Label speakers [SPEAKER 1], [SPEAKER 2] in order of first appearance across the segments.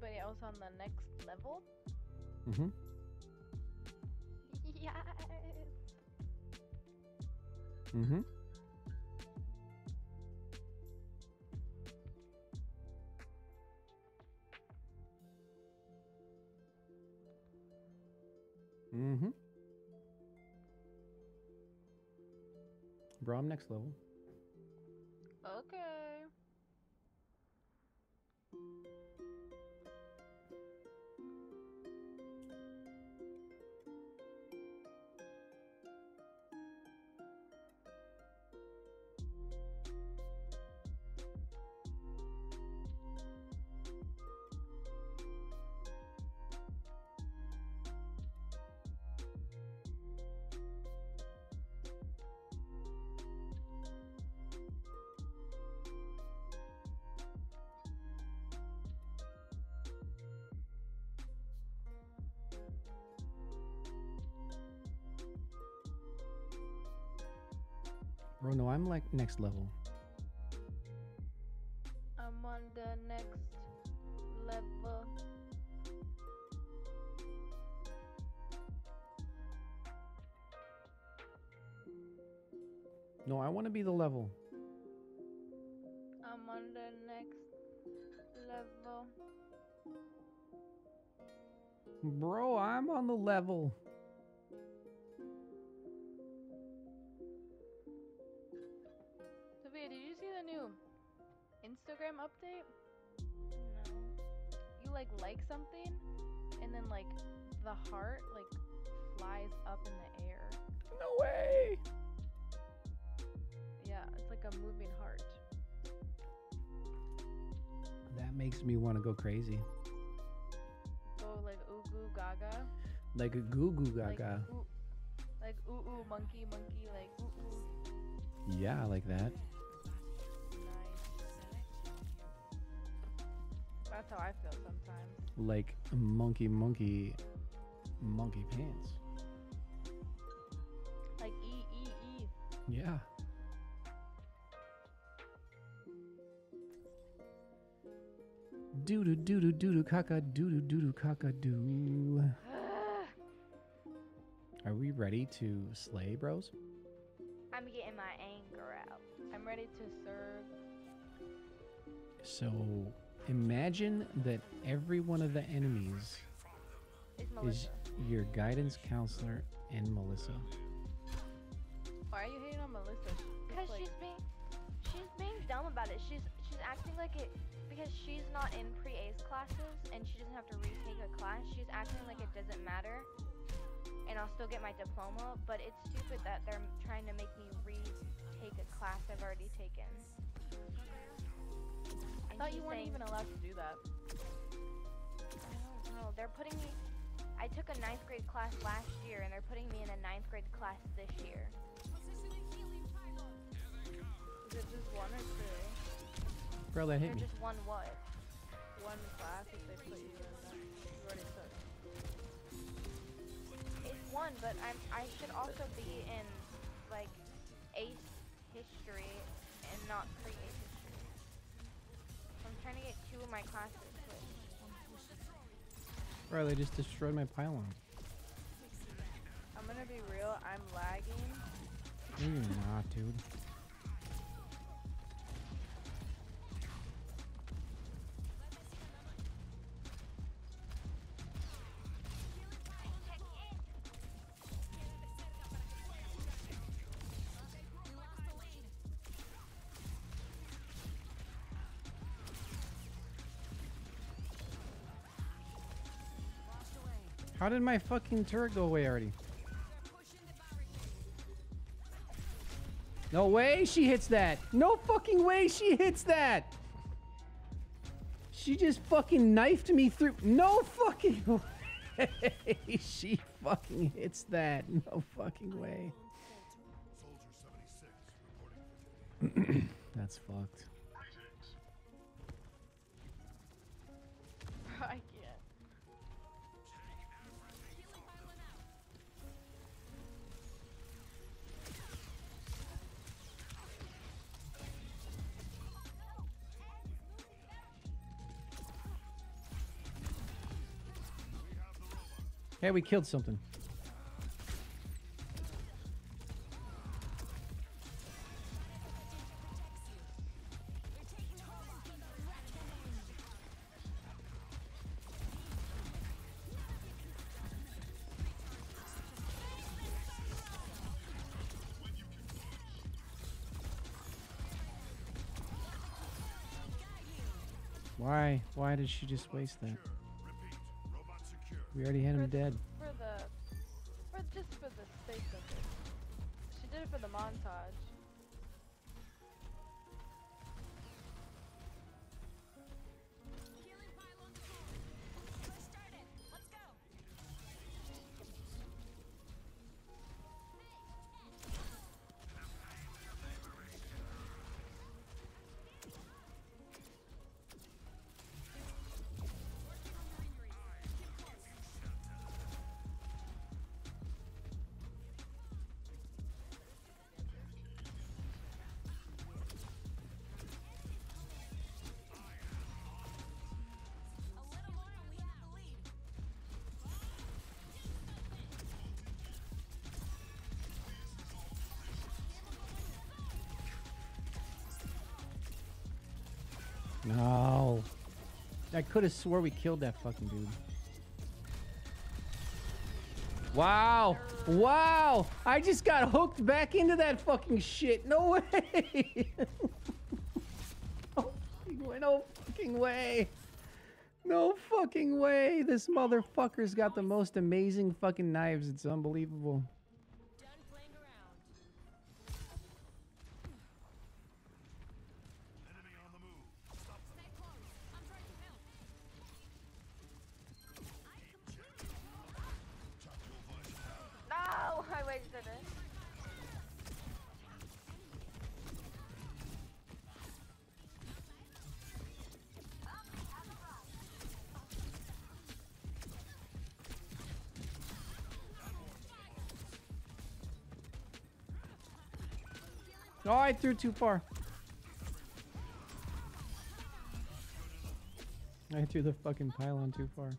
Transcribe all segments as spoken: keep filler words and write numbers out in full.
[SPEAKER 1] anybody else on the next level?
[SPEAKER 2] Mm-hmm.
[SPEAKER 1] Yes.
[SPEAKER 2] Mm-hmm. Mm-hmm. Bro, I'm next level.
[SPEAKER 1] Okay.
[SPEAKER 2] Bro, no, I'm like next level.
[SPEAKER 1] I'm on the next level.
[SPEAKER 2] No, I want to be the level.
[SPEAKER 1] I'm on the next level.
[SPEAKER 2] Bro, I'm on the level.
[SPEAKER 1] Sophia, did you see the new Instagram update? No. You like like something, and then like the heart like flies up in the air.
[SPEAKER 2] No way.
[SPEAKER 1] Yeah, it's like a moving heart.
[SPEAKER 2] That makes me want to go crazy.
[SPEAKER 1] Go like ooh goo gaga.
[SPEAKER 2] Like a goo goo gaga.
[SPEAKER 1] Like ooh, like ooh ooh monkey monkey like ooh ooh.
[SPEAKER 2] Yeah, I like that.
[SPEAKER 1] Nice. That's how I feel sometimes.
[SPEAKER 2] Like monkey monkey monkey pants.
[SPEAKER 1] Like E E E.
[SPEAKER 2] Yeah. Doo doo doo doo doo doo caca doo doo doo doo caca doo. Are we ready to slay, bros?
[SPEAKER 1] I'm getting my anger out. I'm ready to serve.
[SPEAKER 2] So imagine that every one of the enemies
[SPEAKER 1] It's
[SPEAKER 2] is
[SPEAKER 1] Melissa.
[SPEAKER 2] your guidance counselor and Melissa.
[SPEAKER 1] Why are you hating on Melissa? She's
[SPEAKER 3] Because
[SPEAKER 1] like,
[SPEAKER 3] she's being, she's being dumb about it. She's she's acting like it because she's not in pre-Ace classes and she doesn't have to retake a class. She's acting like it doesn't matter, and I'll still get my diploma. But it's stupid that they're trying to make me retake a class I've already taken.
[SPEAKER 1] I thought you weren't even allowed to do that.
[SPEAKER 3] I don't know. They're putting me. I took a ninth grade class last year, and they're putting me in a ninth grade class this year.
[SPEAKER 1] Is it just one or two?
[SPEAKER 2] Bro, that hit
[SPEAKER 3] They're
[SPEAKER 2] me.
[SPEAKER 3] just one what?
[SPEAKER 1] One class if they put you in that you already took.
[SPEAKER 3] It's one, but I'm. I should also be in like Ace history and not pre-Ace history. I'm trying to get two of my classes switched.
[SPEAKER 2] Bro, they just destroyed my pylon.
[SPEAKER 1] I'm gonna be real, I'm lagging.
[SPEAKER 2] No, you're not, dude. How did my fucking turret go away already? No way she hits that. No fucking way she hits that. She just fucking knifed me through. No fucking way. She fucking hits that. No fucking way. That's fucked.
[SPEAKER 1] I can't.
[SPEAKER 2] Hey, we killed something. Why? Why did she just waste that? We already had him
[SPEAKER 1] For,
[SPEAKER 2] dead.
[SPEAKER 1] for the, for just for the sake of it. She did it for the montage.
[SPEAKER 2] No. I could have swore we killed that fucking dude. Wow. Wow. I just got hooked back into that fucking shit. No way. No fucking way. No fucking way. No fucking way. This motherfucker's got the most amazing fucking knives. It's unbelievable.
[SPEAKER 3] No, I wasted it.
[SPEAKER 2] Oh, I threw too far. I threw the fucking pylon too far.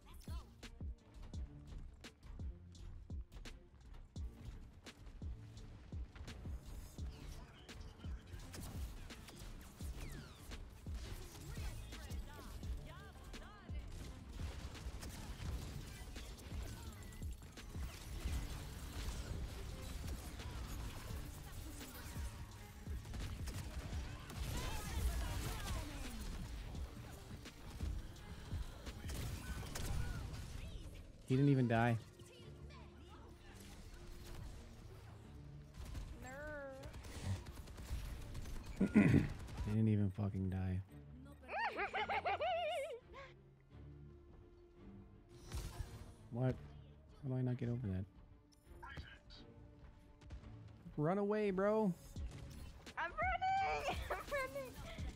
[SPEAKER 2] He didn't even die.
[SPEAKER 1] No.
[SPEAKER 2] He didn't even fucking die. What? How do I not get over that? Run away, bro.
[SPEAKER 3] I'm running! I'm running!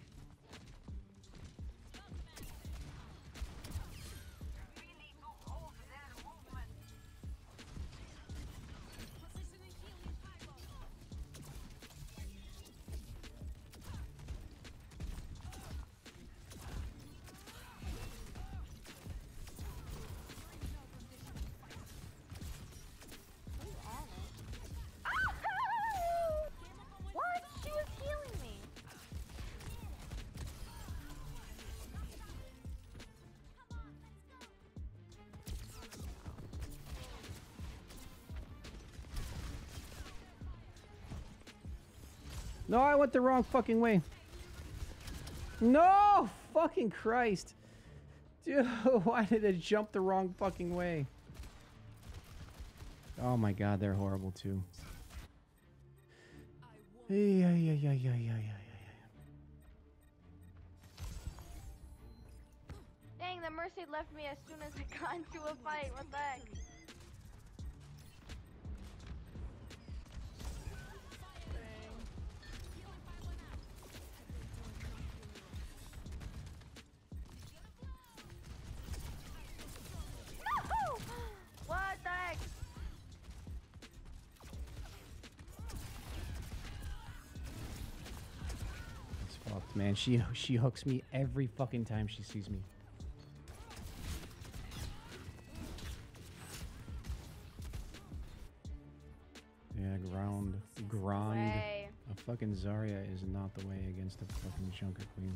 [SPEAKER 3] What? She was healing me.
[SPEAKER 2] No, I went the wrong fucking way. No! Fucking Christ. Dude, why did it jump the wrong fucking way? Oh my god, they're horrible too. Yeah, yeah, yeah, yeah, yeah, yeah, yeah.
[SPEAKER 3] Dang, the Mercy left me as soon as I got into a fight. What the heck? No! What the heck?
[SPEAKER 2] It's fucked, man. She she hooks me every fucking time she sees me. Yeah, ground. Grand.
[SPEAKER 3] Way.
[SPEAKER 2] A fucking Zarya is not the way against a fucking Junker Queen.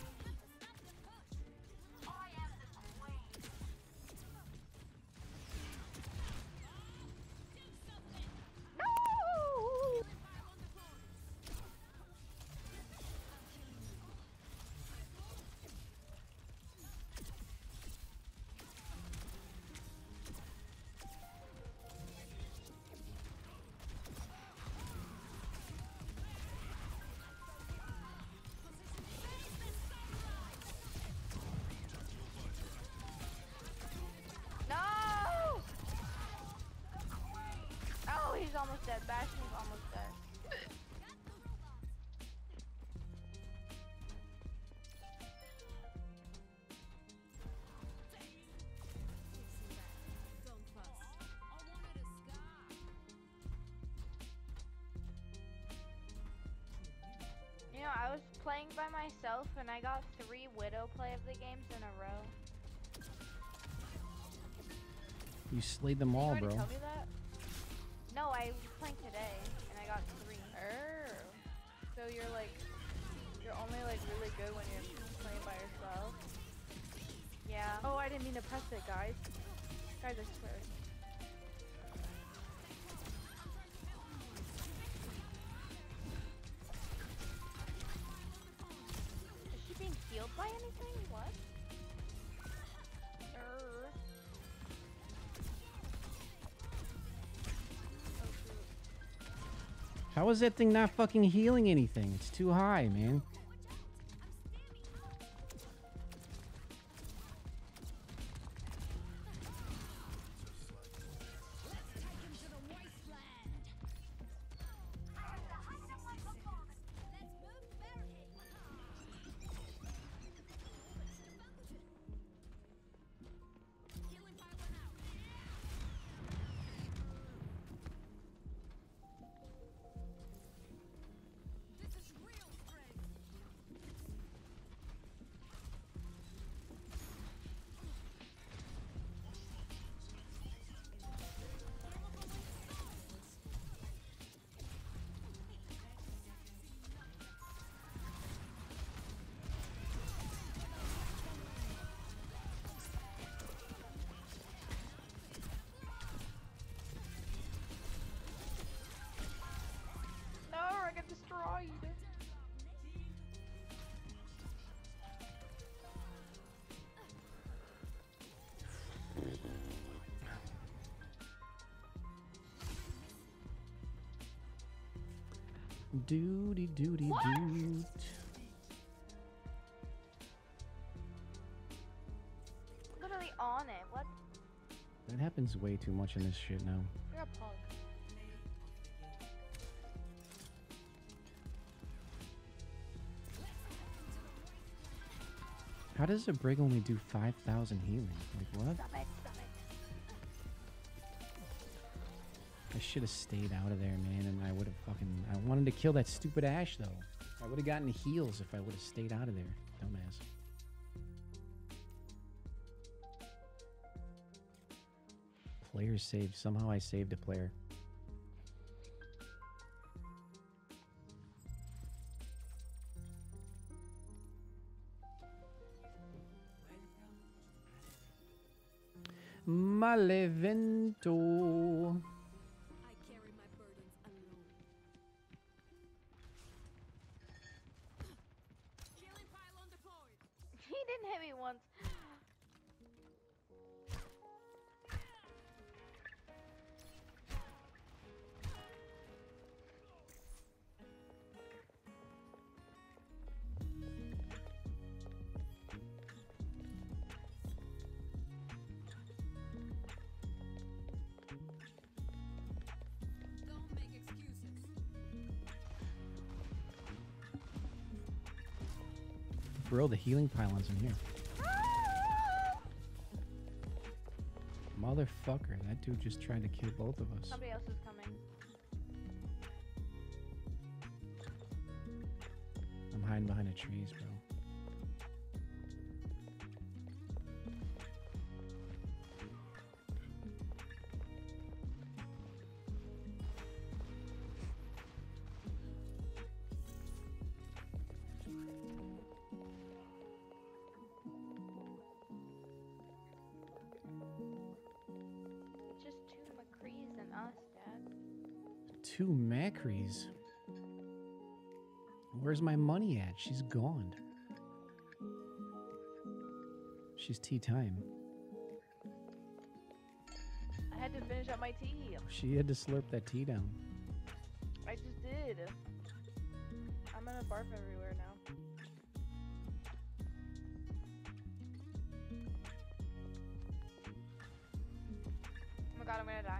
[SPEAKER 3] No! Oh, he's almost dead. Bastion's almost dead. You know, I was playing by myself and I got three Widow play of the games in a row.
[SPEAKER 2] You slayed them
[SPEAKER 3] Did you
[SPEAKER 2] all,
[SPEAKER 3] already
[SPEAKER 2] bro.
[SPEAKER 3] tell me that? No, I was playing today and I got three.
[SPEAKER 1] Oh. So you're like, you're only like really good when you're playing by yourself.
[SPEAKER 3] Yeah.
[SPEAKER 1] Oh, I didn't mean to press it, guys. Guys, I swear.
[SPEAKER 3] Is she being healed by anything? What?
[SPEAKER 1] Err.
[SPEAKER 2] How is that thing not fucking healing anything? It's too high, man.
[SPEAKER 1] No, I got destroyed.
[SPEAKER 2] Doody doody doot.
[SPEAKER 3] Literally on it. What?
[SPEAKER 2] That happens way too much in this shit now.
[SPEAKER 1] You're a punk.
[SPEAKER 2] How does a Brig only do five thousand healing? Like, what?
[SPEAKER 3] Stop it. Stop it.
[SPEAKER 2] I should have stayed out of there, man, and I would have fucking... I wanted to kill that stupid Ashe, though. I would have gotten heals if I would have stayed out of there. Dumbass. Player saved. Somehow I saved a player. Malevento.
[SPEAKER 4] I carry my burdens alone. Healing pylon deployed.
[SPEAKER 3] He didn't hit me once.
[SPEAKER 4] Don't make excuses.
[SPEAKER 2] Bro, the healing pylon's in here. Motherfucker, that dude just tried to kill both of us.
[SPEAKER 3] Somebody else is coming.
[SPEAKER 2] I'm hiding behind the trees, bro. Two Macries. Where's my money at? She's gone. She's tea time.
[SPEAKER 1] I had to finish up my tea.
[SPEAKER 2] She had to slurp that tea down.
[SPEAKER 1] I just did. I'm gonna barf everywhere now.
[SPEAKER 3] Oh my god, I'm gonna die.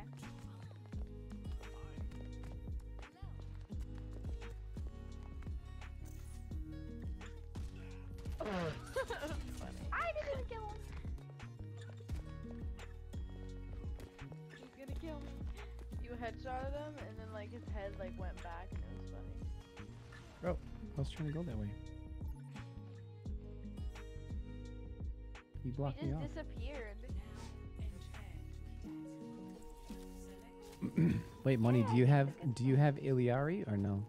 [SPEAKER 1] Funny.
[SPEAKER 3] I didn't kill him.
[SPEAKER 1] He's gonna kill me. You headshotted him, and then like his head like went back, and it was funny.
[SPEAKER 2] Oh, I was trying to go that way. He blocked
[SPEAKER 3] He
[SPEAKER 2] me
[SPEAKER 3] just
[SPEAKER 2] off.
[SPEAKER 3] disappeared.
[SPEAKER 2] Wait, Money, do you have do you have Iliari or no?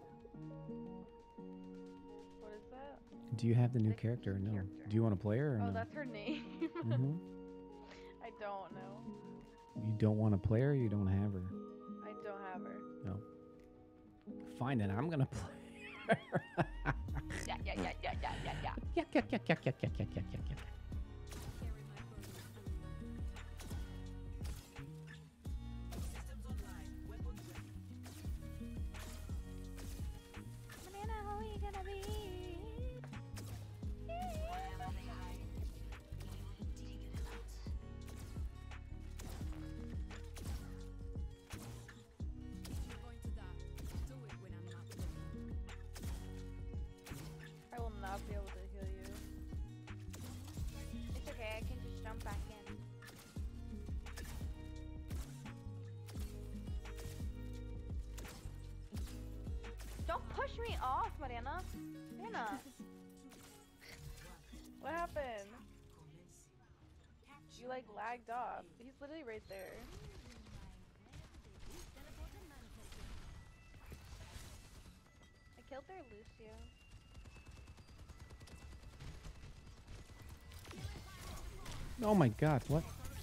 [SPEAKER 1] What is that?
[SPEAKER 2] Do you have the new
[SPEAKER 3] The
[SPEAKER 2] character or no?
[SPEAKER 3] character.
[SPEAKER 2] Do you want to play her or
[SPEAKER 1] Oh,
[SPEAKER 2] no?
[SPEAKER 1] that's her name.
[SPEAKER 2] hmm
[SPEAKER 1] I don't know.
[SPEAKER 2] You don't want to play her, or you don't have her.
[SPEAKER 1] I don't have her.
[SPEAKER 2] No. Fine then, I'm gonna play her.
[SPEAKER 3] Yeah, yeah, yeah, yeah, yeah, yeah, yeah.
[SPEAKER 2] Yak, yak, yak, yak, yak, yak, yak, yak, yak, yak.
[SPEAKER 3] Banana, how you gonna be?
[SPEAKER 4] You're going to die. Do it when I'm not looking.
[SPEAKER 1] I will not be able to heal you.
[SPEAKER 3] It's okay, I can just jump back in. Don't push me off, Mariana. Mariana.
[SPEAKER 1] What happened? You like lagged off. He's literally right there.
[SPEAKER 3] I killed their Lucio.
[SPEAKER 2] Oh my god, what?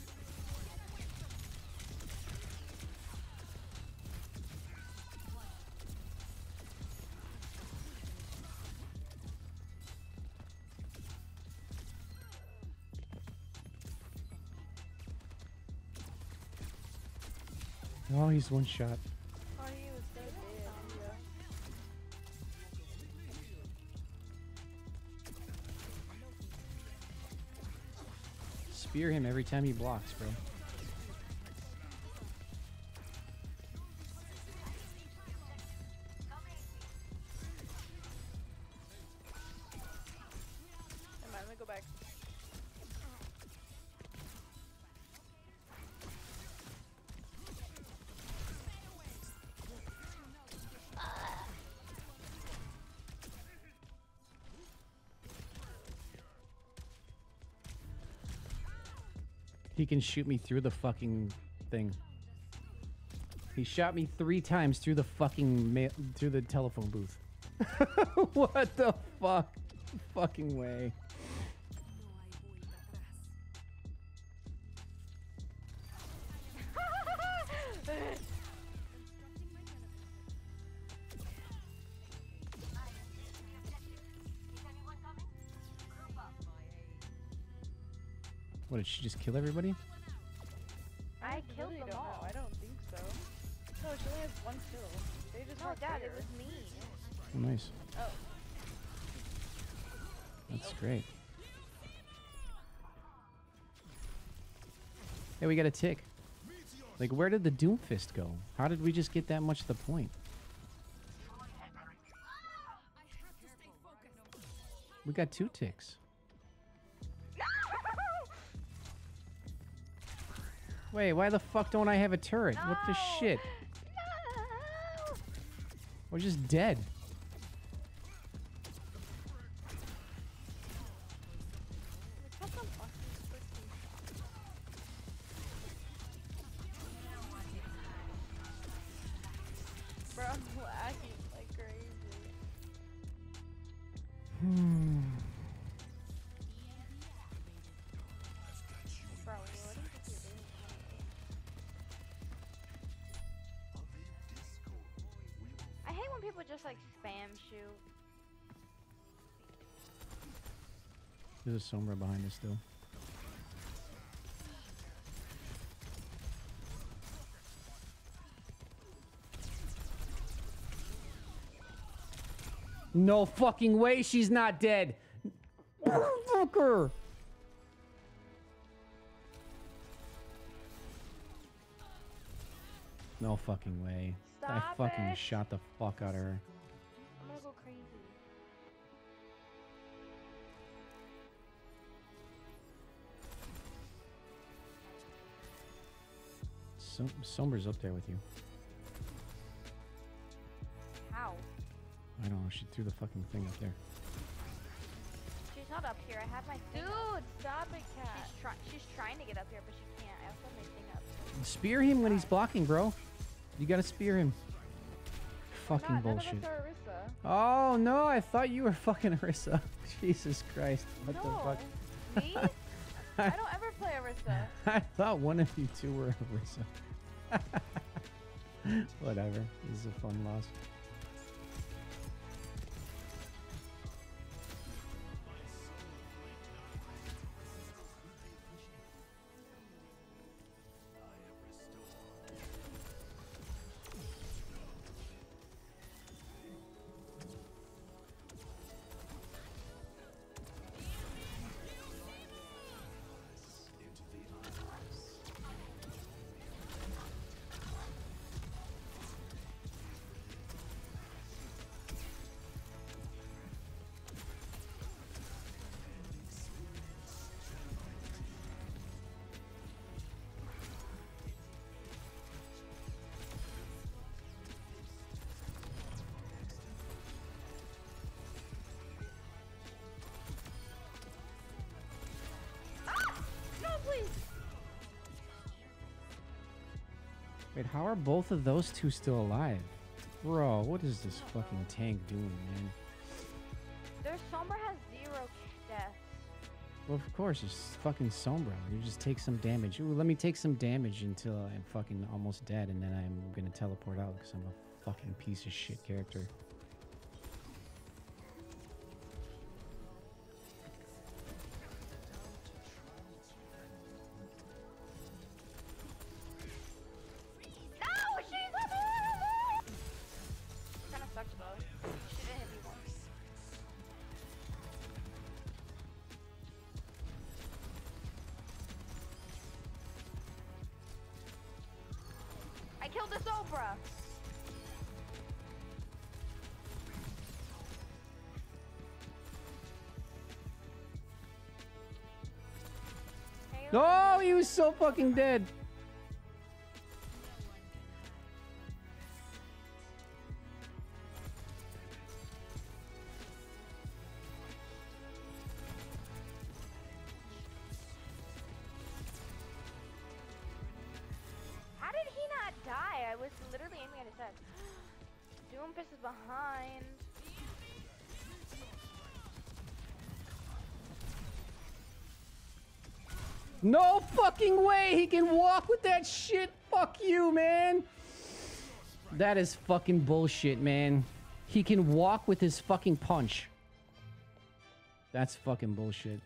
[SPEAKER 2] Oh, he's one shot.
[SPEAKER 1] Oh, he was so dead. Yeah.
[SPEAKER 2] Spear him every time he blocks, bro.
[SPEAKER 1] Never mind, let me go back.
[SPEAKER 2] He can shoot me through the fucking thing. He shot me three times through the fucking ma- through the telephone booth. What the fuck? Fucking way. What, did she just kill everybody?
[SPEAKER 3] I
[SPEAKER 1] I
[SPEAKER 3] killed
[SPEAKER 1] really
[SPEAKER 3] them
[SPEAKER 1] don't
[SPEAKER 3] all.
[SPEAKER 1] know. I don't think so. No, she only has one kill. They just
[SPEAKER 3] No,
[SPEAKER 1] weren't
[SPEAKER 3] Dad,
[SPEAKER 1] fair.
[SPEAKER 3] it was me.
[SPEAKER 2] Oh, nice.
[SPEAKER 1] Oh.
[SPEAKER 2] That's great. Hey, we got a tick. Like, where did the Doomfist go? How did we just get that much to the point? We got two ticks. Wait, why the fuck don't I have a turret? What the
[SPEAKER 3] No.
[SPEAKER 2] shit?
[SPEAKER 3] No!
[SPEAKER 2] We're just dead.
[SPEAKER 3] What the fuck is freaking-
[SPEAKER 1] Bro, I'm lagging like crazy.
[SPEAKER 2] Hmm.
[SPEAKER 1] Bro, what do you think you're doing?
[SPEAKER 3] people just like spam shoot?
[SPEAKER 2] There's a Sombra behind us still. No fucking way she's not dead. Fuck her. No fucking way. I
[SPEAKER 3] Stop
[SPEAKER 2] fucking
[SPEAKER 3] it.
[SPEAKER 2] shot the fuck out of her.
[SPEAKER 3] I'm gonna go crazy.
[SPEAKER 2] Som Sombra's up there with you.
[SPEAKER 3] How?
[SPEAKER 2] I don't know. She threw the fucking thing up there.
[SPEAKER 3] She's not up here. I have my thing
[SPEAKER 1] Dude,
[SPEAKER 3] up.
[SPEAKER 1] stop it, cat.
[SPEAKER 3] She's, try she's trying to get up here, but she can't. I also have my thing up.
[SPEAKER 2] Spear him when he's blocking, bro. You gotta spear him. Fucking
[SPEAKER 1] Not,
[SPEAKER 2] bullshit.
[SPEAKER 1] None of us are Orisa.
[SPEAKER 2] Oh no, I thought you were fucking Orisa. Jesus Christ. What
[SPEAKER 1] no,
[SPEAKER 2] the fuck?
[SPEAKER 1] me? I don't ever play Orisa.
[SPEAKER 2] I thought one of you two were Orisa. Whatever. This is a fun loss. Wait, how are both of those two still alive? Bro, what is this fucking tank doing, man?
[SPEAKER 3] Their Sombra has zero deaths.
[SPEAKER 2] Well, of course, it's fucking Sombra. You just take some damage. Ooh, let me take some damage until I'm fucking almost dead, and then I'm gonna teleport out because I'm a fucking piece of shit character.
[SPEAKER 3] No, she's up there! Kinda sucks though. She didn't hit me once. I killed the Sombra! Hey,
[SPEAKER 2] Oh, he was so fucking dead.
[SPEAKER 3] How did he not die? I was literally aiming at his head. Doomfist is behind.
[SPEAKER 2] No fucking way he can walk with that shit. Fuck you, man. That is fucking bullshit, man. He can walk with his fucking punch. That's fucking bullshit.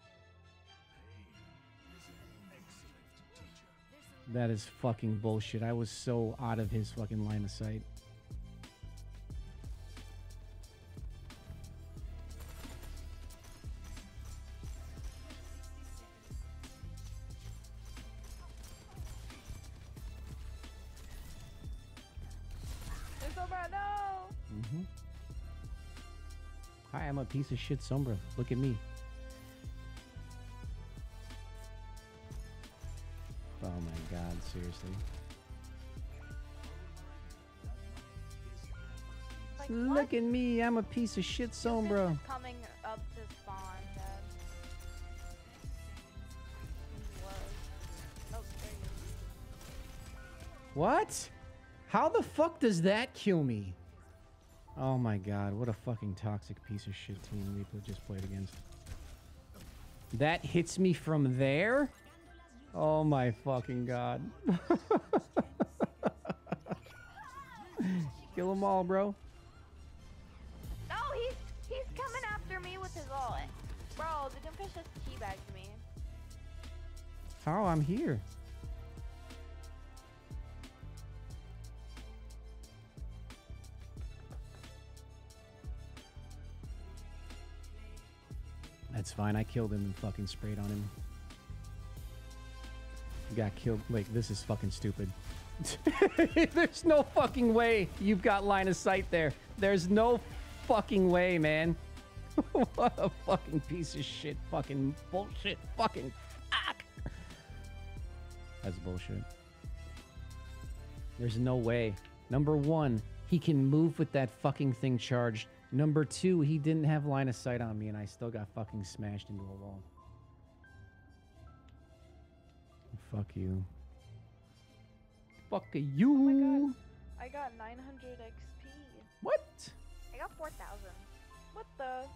[SPEAKER 2] That is fucking bullshit. I was so out of his fucking line of sight.
[SPEAKER 1] There's Sombra, no!
[SPEAKER 2] Mm-hmm. Hi, I'm a piece of shit Sombra. Look at me. Oh my god, seriously.
[SPEAKER 3] Like,
[SPEAKER 2] Look
[SPEAKER 3] what?
[SPEAKER 2] at me, I'm a piece of shit
[SPEAKER 3] Doomfist
[SPEAKER 2] Sombra.
[SPEAKER 3] is coming up to spawn, then. He was. Oh, there he is.
[SPEAKER 2] What? How the fuck does that kill me? Oh my god, what a fucking toxic piece of shit team we pl- just played against. That hits me from there? Oh my fucking god. Kill them all, bro.
[SPEAKER 3] Bro, the Doomfish just teabagged me.
[SPEAKER 2] How? I'm here. That's fine. I killed him and fucking sprayed on him. Got killed. Like, this is fucking stupid. There's no fucking way you've got line of sight there. There's no fucking way, man. What a fucking piece of shit. Fucking bullshit. Fucking fuck. That's bullshit. There's no way. Number one, he can move with that fucking thing charged. Number two, he didn't have line of sight on me and I still got fucking smashed into a wall. Fuck you. Fuck you.
[SPEAKER 1] Oh my god. I got nine hundred X P.
[SPEAKER 2] What?
[SPEAKER 3] I got four thousand.
[SPEAKER 1] What the?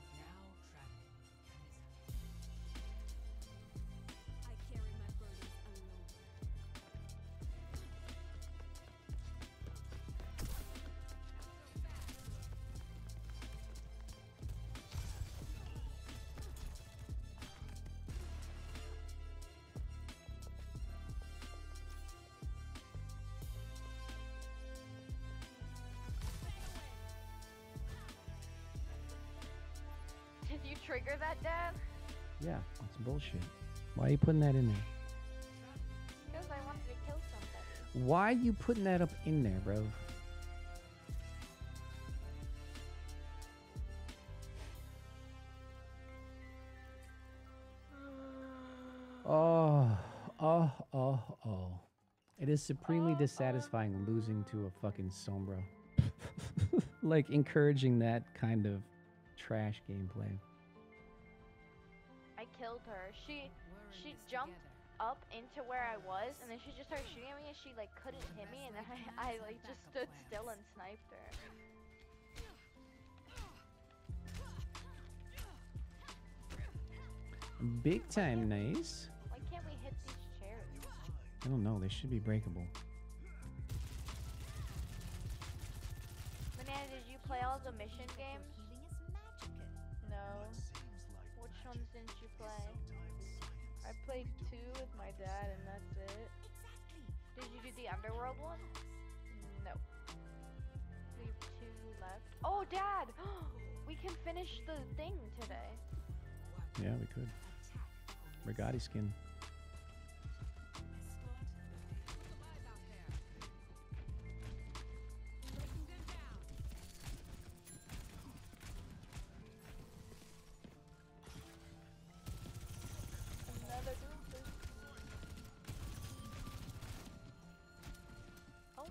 [SPEAKER 4] I carry my burdens alone.
[SPEAKER 3] Did you trigger that, Dad?
[SPEAKER 2] Yeah, that's bullshit. Why are you putting that in there?
[SPEAKER 3] Because I wanted to kill somebody.
[SPEAKER 2] Why are you putting that up in there, bro? Oh, oh, oh, oh. It is supremely dissatisfying losing to a fucking Sombra. Like, encouraging that kind of trash gameplay.
[SPEAKER 3] I killed her. She she jumped up into where I was, and then she just started shooting at me, and she like couldn't hit me, and then I, I like just stood still and sniped her.
[SPEAKER 2] Big time nice.
[SPEAKER 3] Why can't we hit these cherries?
[SPEAKER 2] I don't know, they should be breakable.
[SPEAKER 3] Banana, did you play all the mission games?
[SPEAKER 1] No.
[SPEAKER 3] Which ones didn't you play?
[SPEAKER 1] I played two with my dad and that's it.
[SPEAKER 3] Did you do the Underworld one?
[SPEAKER 1] No.
[SPEAKER 3] We have two left. Oh, Dad! We can finish the thing today.
[SPEAKER 2] Yeah, we could. Brigati skin.
[SPEAKER 1] Another Doomfish.
[SPEAKER 3] Oh,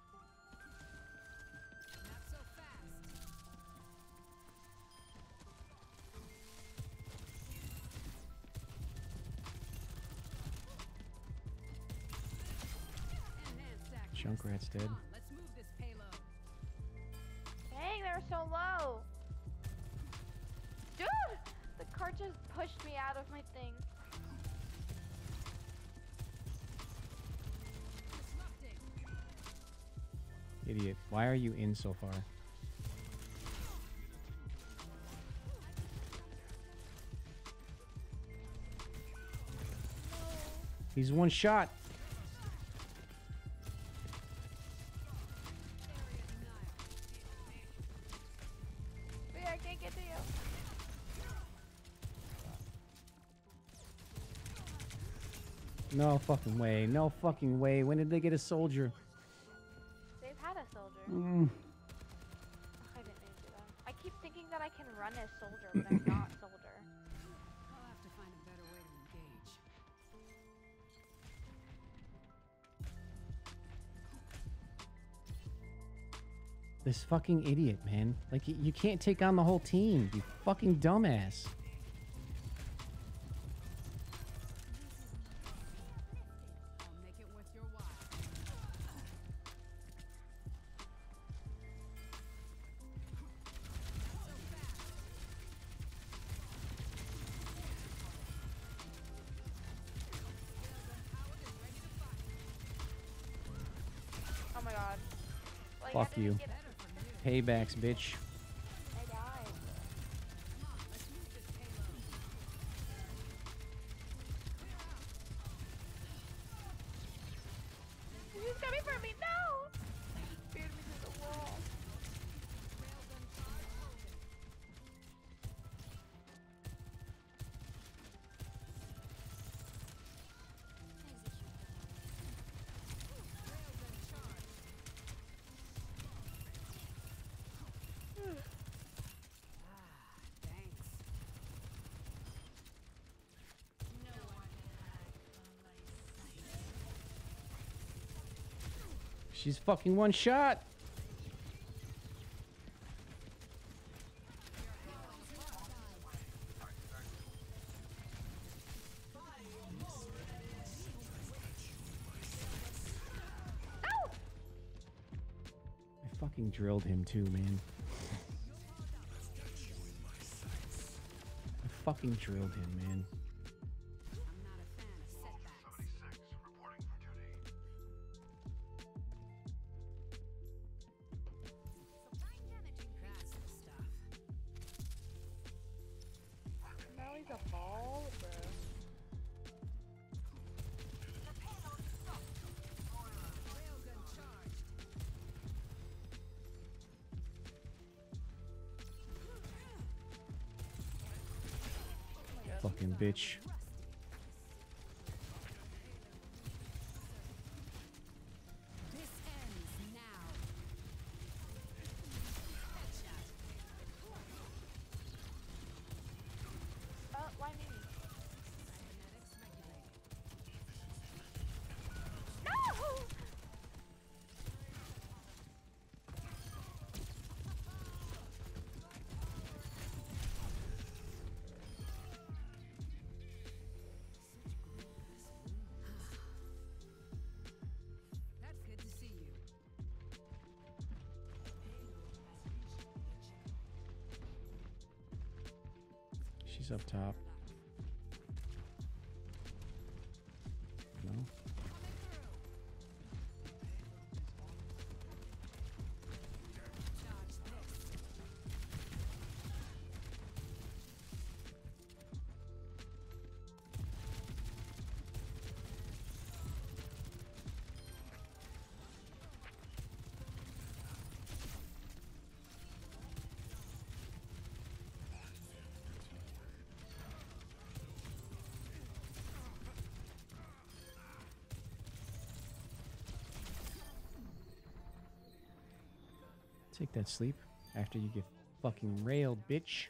[SPEAKER 4] Not so fast. Enhanced accuracy.
[SPEAKER 2] Junkrat's dead.
[SPEAKER 4] Come on, let's move this payload.
[SPEAKER 3] dang, they were so low. Dude! The cart just pushed me out of my thing.
[SPEAKER 4] Disrupting.
[SPEAKER 2] Idiot. Why are you in so far? He's one shot.
[SPEAKER 4] Area denial.
[SPEAKER 1] Wait, I can't get to you.
[SPEAKER 2] No fucking way. No fucking way. When did they get a soldier?
[SPEAKER 3] They've had a soldier.
[SPEAKER 2] Mm.
[SPEAKER 3] Ugh, I didn't need to do that. I keep thinking that I can run as soldier, but I'm not soldier.
[SPEAKER 4] I'll have to find a better way to engage.
[SPEAKER 2] This fucking idiot, man. Like, y- you can't take on the whole team. You fucking dumbass.
[SPEAKER 4] I'll make it worth your while.
[SPEAKER 3] Oh my god. Like,
[SPEAKER 2] Fuck
[SPEAKER 3] I didn't
[SPEAKER 2] you.
[SPEAKER 3] Get
[SPEAKER 2] Paybacks, bitch.
[SPEAKER 3] I died.
[SPEAKER 4] Let's move this payload.
[SPEAKER 2] She's fucking one shot. I fucking drilled him too, man. I fucking drilled him, man.
[SPEAKER 4] I'm not a fan of setbacks. Supplying damaging. That's the stuff.
[SPEAKER 1] Now he's a ball, bro.
[SPEAKER 4] Railgun charged.
[SPEAKER 2] Fucking bitch.
[SPEAKER 4] This ends now. Headshot.
[SPEAKER 3] Uh, why me?
[SPEAKER 4] Cybernetics regulated.
[SPEAKER 3] No!
[SPEAKER 4] That's good to see you.
[SPEAKER 2] She's up top. No?
[SPEAKER 4] Coming through. Charge this.
[SPEAKER 2] Take that sleep after you get fucking railed, bitch.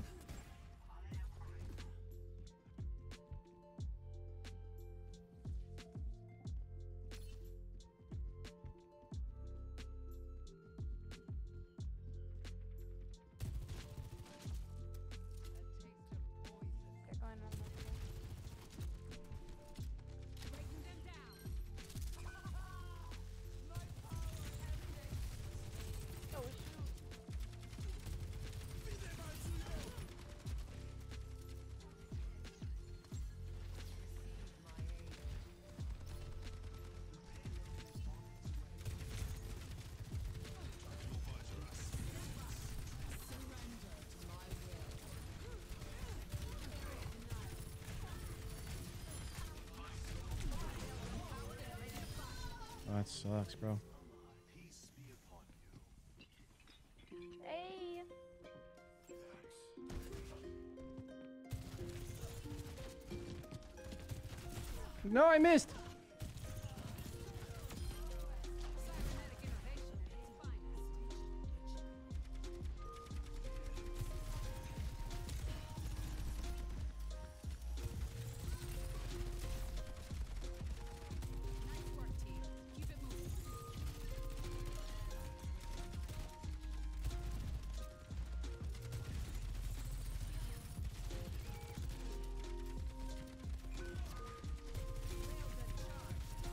[SPEAKER 3] They're going on this way.
[SPEAKER 4] Breaking them down.
[SPEAKER 3] Oh shoot.
[SPEAKER 2] Oh, that sucks, bro.
[SPEAKER 3] Hey.
[SPEAKER 2] No, I missed.
[SPEAKER 4] Cybernetic innovation at its finest. Nice work, team. Keep it moving. Railgun charged.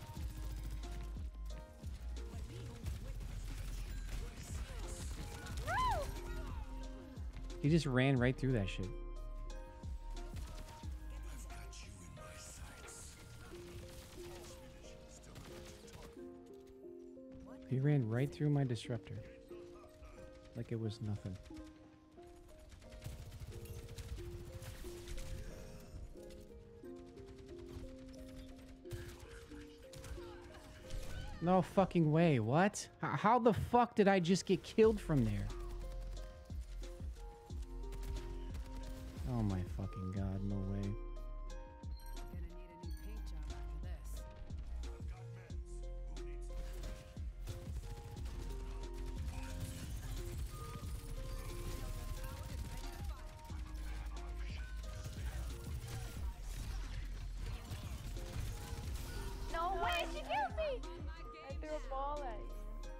[SPEAKER 2] He just ran right through that shit. He ran right through my disruptor. Like it was nothing. No fucking way. What? H- how the fuck did I just get killed from there? Oh my fucking god, no way.
[SPEAKER 4] Gonna need a new paint job after this.
[SPEAKER 3] No way, she killed me!
[SPEAKER 4] Run my game
[SPEAKER 1] threw a ball at you.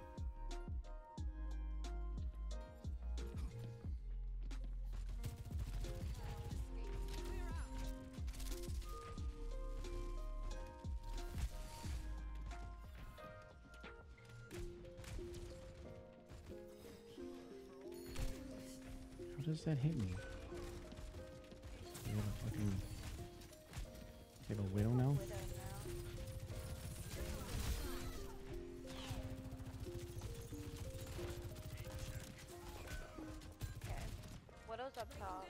[SPEAKER 2] How does that hit me? You have a fucking... You have a widow now?
[SPEAKER 1] Widow now. Okay. Widow's up top.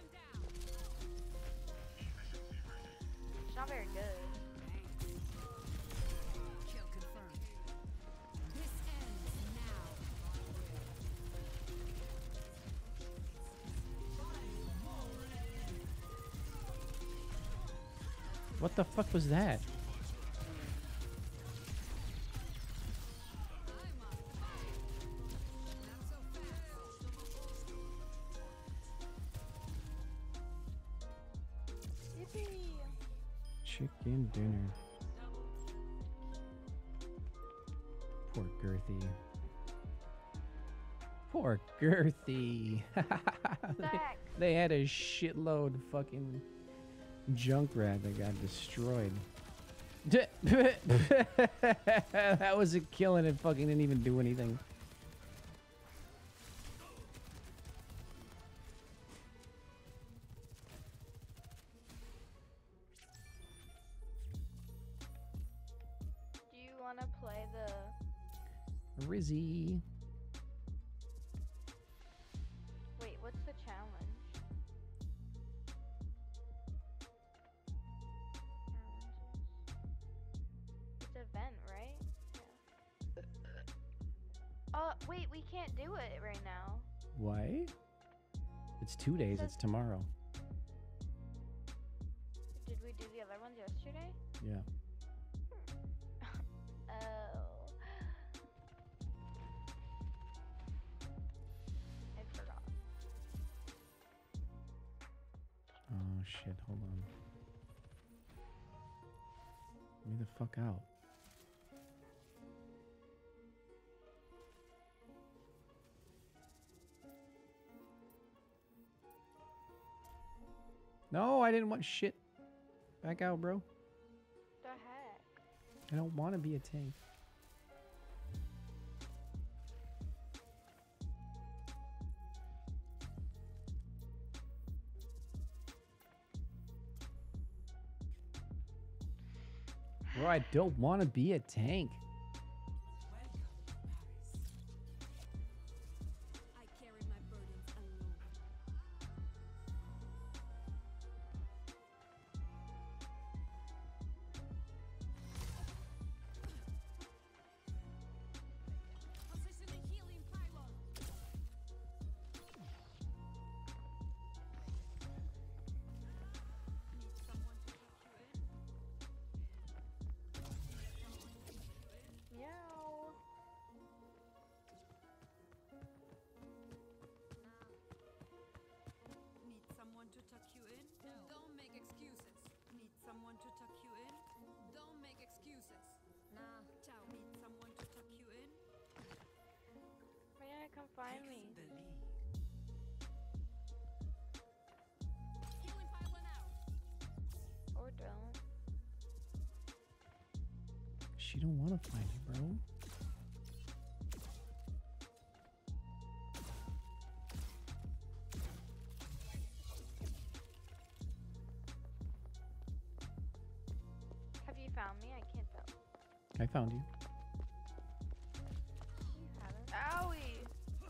[SPEAKER 1] She's not very good.
[SPEAKER 4] Kill confirmed. This ends now.
[SPEAKER 2] What the fuck was that?
[SPEAKER 1] Yippee!
[SPEAKER 2] Chicken dinner. Poor Girthy. Poor Girthy.
[SPEAKER 1] Back.
[SPEAKER 2] They had a shitload fucking Junkrat that got destroyed. That was a kill and it fucking didn't even do anything.
[SPEAKER 1] Do you want to play the...
[SPEAKER 2] Rizzy.
[SPEAKER 1] Wait, what's the challenge? It's event, right? Yeah. Uh, wait, we can't do it right now.
[SPEAKER 2] Why? It's two days. It's tomorrow.
[SPEAKER 1] Did we do the other ones yesterday?
[SPEAKER 2] Yeah.
[SPEAKER 1] Oh. I forgot.
[SPEAKER 2] Oh shit, hold on. Get me the fuck out. No, I didn't want shit. Back out, bro.
[SPEAKER 1] The heck?
[SPEAKER 2] I don't want to be a tank. Bro, I don't want to be a tank.
[SPEAKER 4] I carry my burdens alone. Positioning healing pylon. Need someone to tuck you in?
[SPEAKER 1] Meow.
[SPEAKER 4] Need someone to tuck you in? Don't make excuses. Need someone to tuck you in? Don't make excuses. Nah. Ciao. Need someone to tuck you in?
[SPEAKER 1] Why didn't come find me?
[SPEAKER 4] Healing pylon out.
[SPEAKER 1] Or don't.
[SPEAKER 2] She don't want to find you, bro.
[SPEAKER 1] Have you found me? I can't tell.
[SPEAKER 2] I found you.
[SPEAKER 1] You haven't. Owie!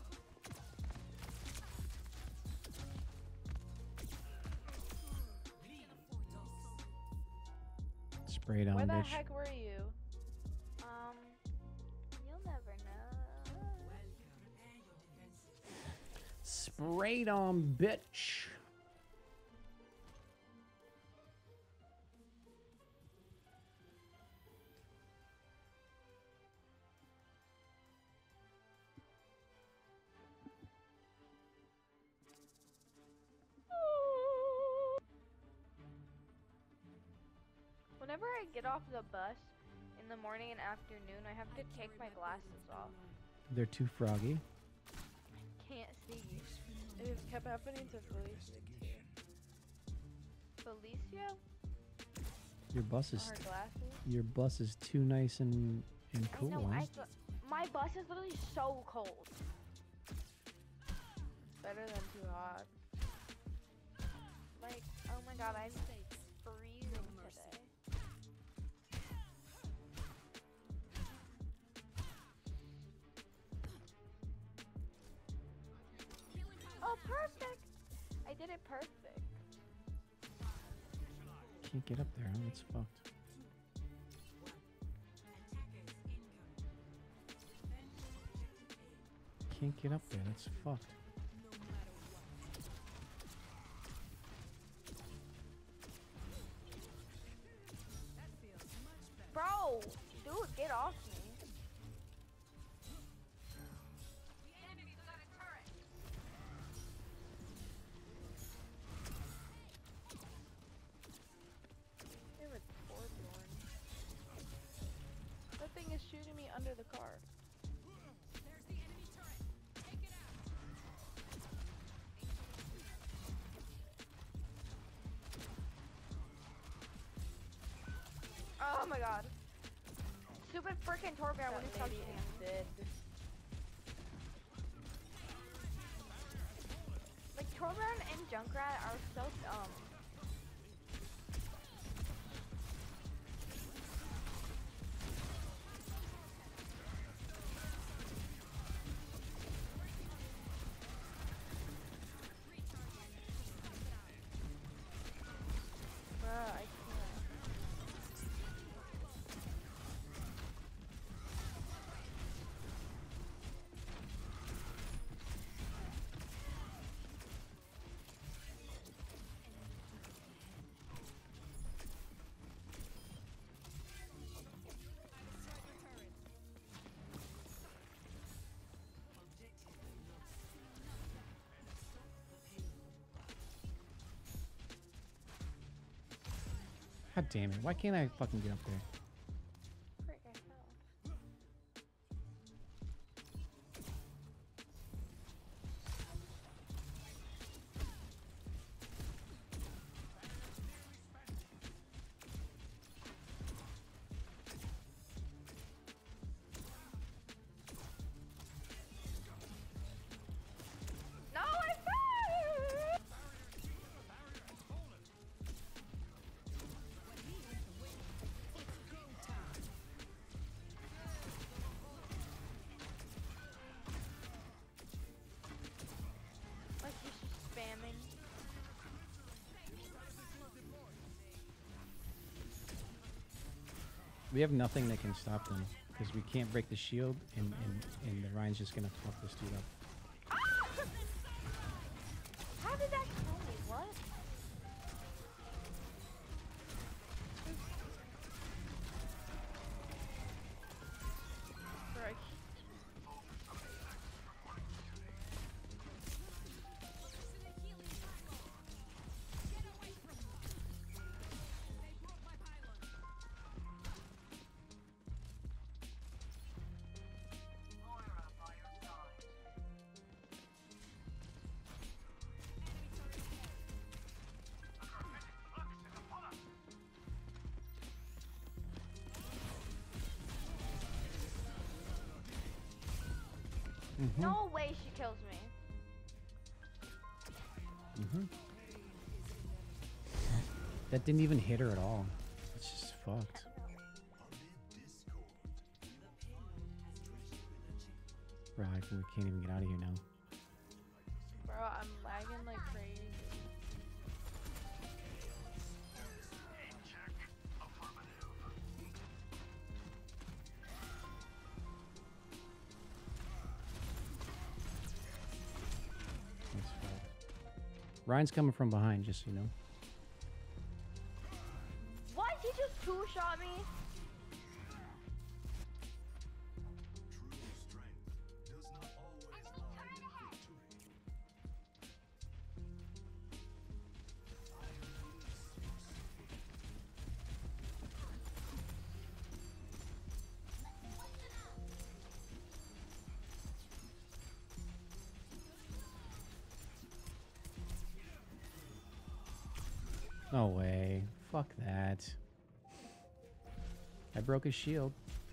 [SPEAKER 2] Sprayed on,
[SPEAKER 1] Where the
[SPEAKER 2] bitch.
[SPEAKER 1] heck were you? Um, you'll never know.
[SPEAKER 2] Sprayed on, bitch.
[SPEAKER 1] Whenever I get off the bus in
[SPEAKER 3] In the morning and afternoon, I have to take my glasses off.
[SPEAKER 2] They're too froggy.
[SPEAKER 3] Can't see.
[SPEAKER 1] It kept happening to Felicia too.
[SPEAKER 3] Felicia?
[SPEAKER 2] Your bus is
[SPEAKER 1] Her glasses.
[SPEAKER 2] your bus is too nice and and cool.
[SPEAKER 3] I know.
[SPEAKER 2] huh?
[SPEAKER 3] I th- my bus is literally so cold.
[SPEAKER 1] It's better than too hot.
[SPEAKER 3] Like, oh my god, I'm freezing today. Oh, perfect! I did it perfect.
[SPEAKER 2] Can't get up there. Huh? It's fucked. Can't get up there. That's fucked.
[SPEAKER 3] Bro, dude, get off me.
[SPEAKER 1] They have a Torbjorn. That thing is shooting me under the car.
[SPEAKER 4] There's the enemy turret. Take it out.
[SPEAKER 3] Oh my god. Stupid freaking Torbjorn when
[SPEAKER 1] That
[SPEAKER 3] he's touching
[SPEAKER 1] lady
[SPEAKER 3] me.
[SPEAKER 1] is dead.
[SPEAKER 3] Like, Torbjorn and Junkrat are so dumb.
[SPEAKER 1] Bruh, I can't.
[SPEAKER 2] God damn it! Why can't I fucking get up there?
[SPEAKER 3] Frick, I fell. No, I fell! Like, he's just spamming.
[SPEAKER 2] We have nothing that can stop them because we can't break the shield, and and and the Ryan's just gonna fuck this dude up.
[SPEAKER 3] How did that kill me? What?
[SPEAKER 1] Frick.
[SPEAKER 2] Mm-hmm.
[SPEAKER 3] No way she kills me.
[SPEAKER 2] Mm-hmm. That didn't even hit her at all. It's just fucked. Right, we can't even get out of here now.
[SPEAKER 1] Bro, I'm lagging like crazy.
[SPEAKER 2] That's fucked. Ryan's coming from behind, just so you know.
[SPEAKER 3] What? He just two-shot me?
[SPEAKER 2] No way. Fuck that. I broke his shield.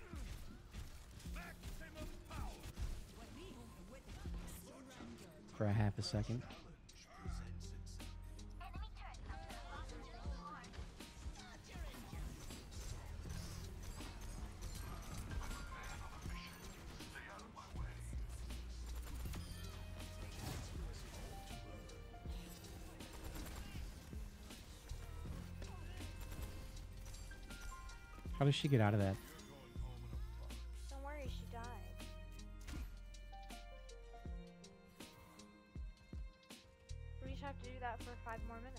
[SPEAKER 2] For a half a second. How does she get out of that?
[SPEAKER 3] Don't worry, she died. We just have to do that for five more minutes.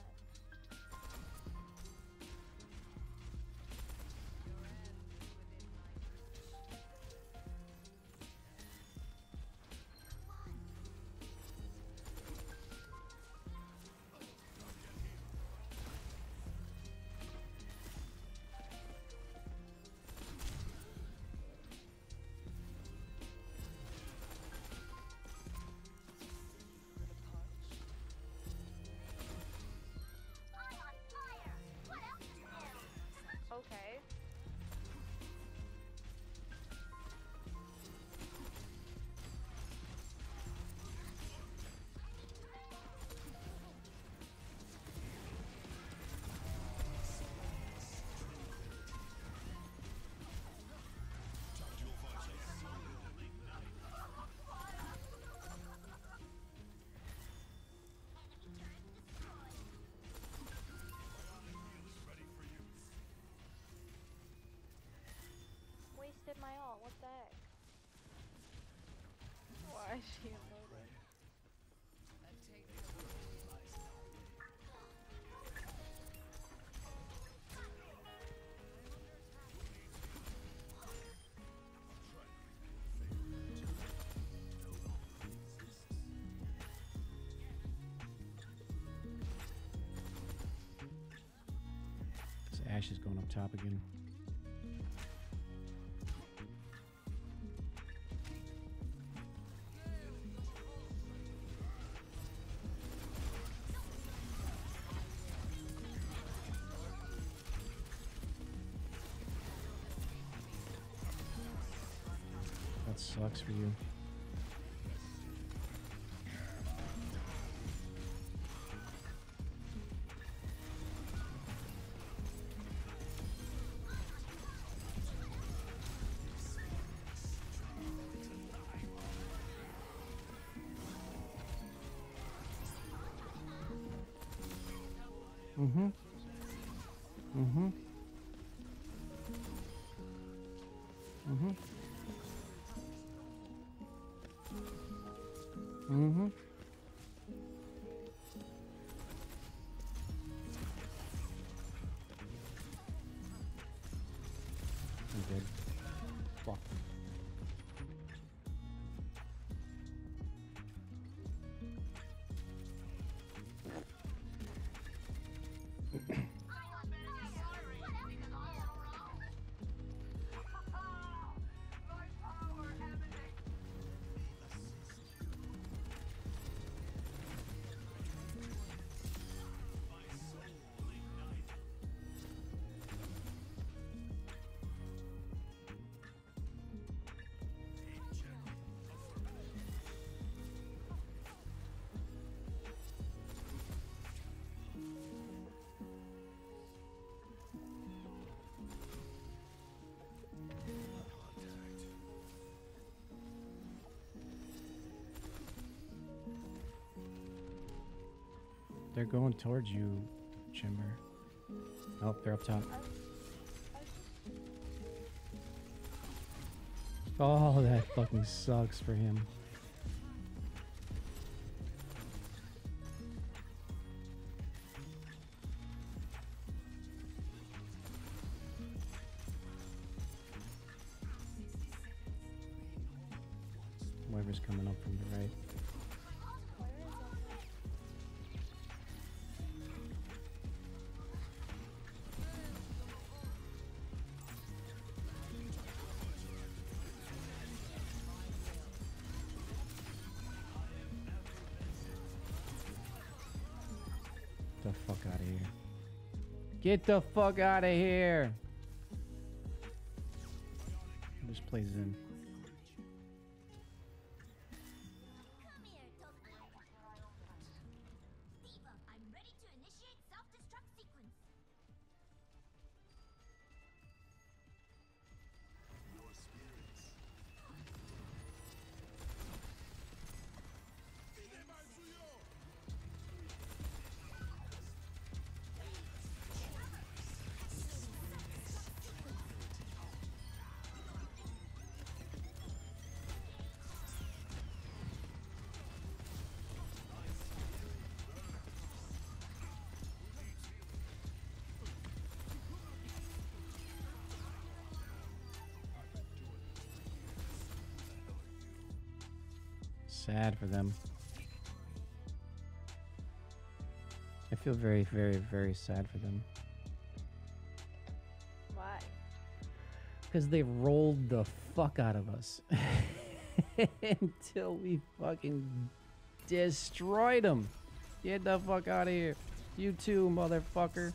[SPEAKER 3] Okay. Wasted my ult, what the heck?
[SPEAKER 1] Why is she unloading?
[SPEAKER 2] This Ashe is going up top again. That sucks for you. Mm-hmm. Mm-hmm. Mm-hmm. Mm-hmm. I'm dead. Fuck. They're going towards you, Chimber. Oh, they're up top. Oh, that fucking sucks for him. Whoever's coming up from the right. The fuck out of here. Get the fuck out of here. Just plays in.
[SPEAKER 5] Come here, Tokyo. Diva, I'm ready to initiate self-destruct sequence.
[SPEAKER 2] Sad for them. I feel very, very, very sad for them.
[SPEAKER 1] Why?
[SPEAKER 2] Because they rolled the fuck out of us. Until we fucking destroyed them. Get the fuck out of here. You too, motherfucker.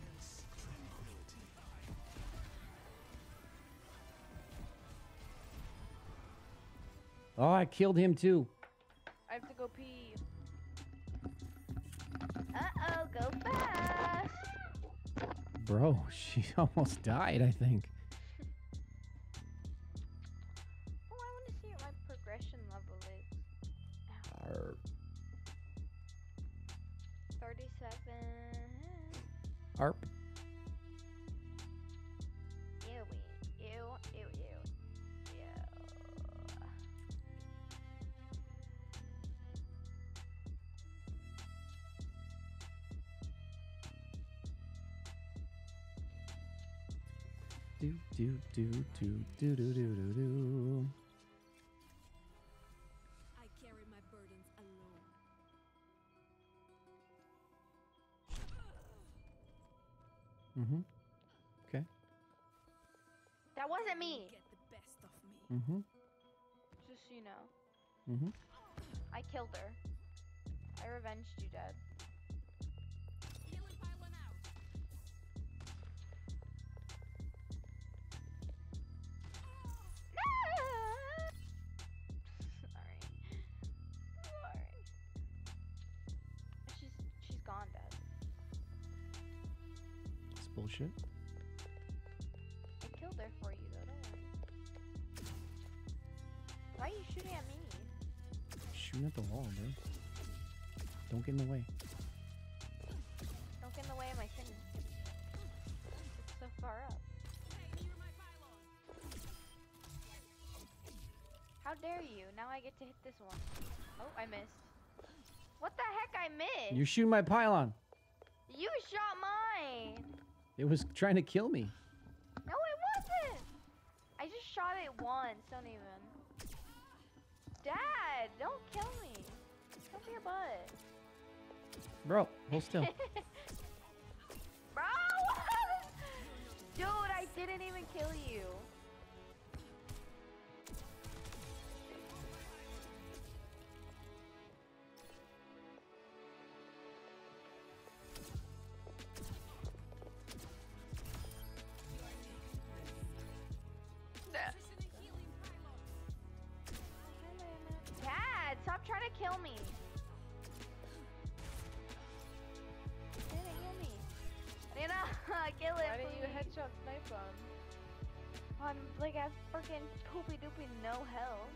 [SPEAKER 2] Oh, I killed him too.
[SPEAKER 1] I have to go pee.
[SPEAKER 3] Uh-oh, go fast.
[SPEAKER 2] Bro, she almost died, I think.
[SPEAKER 3] Oh, I want to see what my progression level is.
[SPEAKER 2] Arr.
[SPEAKER 3] thirty-seven.
[SPEAKER 2] Arp.
[SPEAKER 3] Ew, ew, ew, ew, ew.
[SPEAKER 2] Do do do do do do do do do.
[SPEAKER 4] I carry my burdens alone.
[SPEAKER 2] Mm-hmm. Okay.
[SPEAKER 3] That wasn't me.
[SPEAKER 4] Get the best of me.
[SPEAKER 2] Mm-hmm.
[SPEAKER 1] Just so you know.
[SPEAKER 2] Mm-hmm.
[SPEAKER 3] I killed her. I revenged you, Dad.
[SPEAKER 4] Healing pylon out.
[SPEAKER 3] Sorry. Sorry. She's she's gone, Dad.
[SPEAKER 2] It's bullshit.
[SPEAKER 3] I killed her for you, though. Don't worry. Why are you shooting at me?
[SPEAKER 2] Shooting at the wall, dude. Don't get in the way.
[SPEAKER 3] Don't get in the way of my thing. It's so far up.
[SPEAKER 4] Hey, near my pylon.
[SPEAKER 3] How dare you? Now I get to hit this one. Oh, I missed. What the heck? I missed.
[SPEAKER 2] You're shooting my pylon.
[SPEAKER 3] You shot mine.
[SPEAKER 2] It was trying to kill me.
[SPEAKER 3] No, it wasn't. I just shot it once. Don't even. Dad, don't kill me. Cover your butt.
[SPEAKER 2] Bro, hold still.
[SPEAKER 3] Bro! Dude, I didn't even kill you.
[SPEAKER 4] Positioning healing pylon.
[SPEAKER 3] Dad, stop trying to kill me. Dana, heal me. Dana, kill it,
[SPEAKER 1] Why didn't you
[SPEAKER 3] please.
[SPEAKER 1] headshot snipe him?
[SPEAKER 3] I'm like at freaking poopy doopy no health.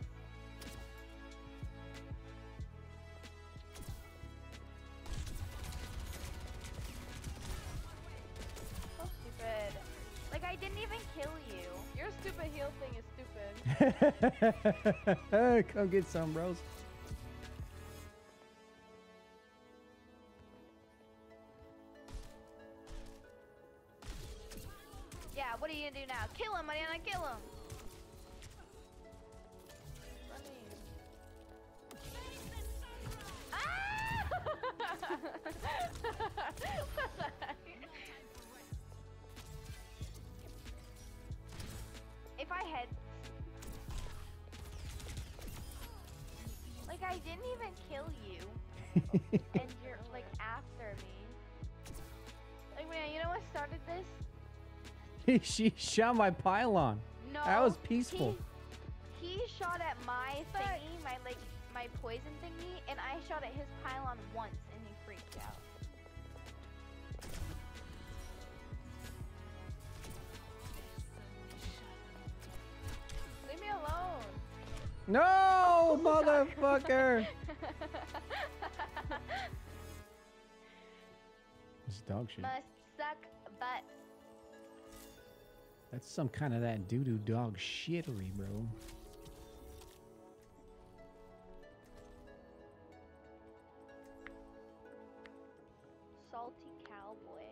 [SPEAKER 3] So stupid. Like I didn't even kill you.
[SPEAKER 1] Your stupid heal thing is stupid.
[SPEAKER 2] Come get some, bros.
[SPEAKER 3] Yeah, what are you gonna do now? Kill him, Mariana, kill him. If I had, like, I didn't even kill you, and you're like after me. Like, man, you know what? I started this?
[SPEAKER 2] She shot my pylon.
[SPEAKER 3] No.
[SPEAKER 2] That was peaceful.
[SPEAKER 3] He, he shot at my thingy, my like my poison thingy, and I shot at his pylon once, and he freaked out. Leave me alone.
[SPEAKER 2] No, motherfucker. This dog shit.
[SPEAKER 3] Must suck butt.
[SPEAKER 2] That's some kind of that doo-doo dog shittery, bro.
[SPEAKER 3] Salty cowboy.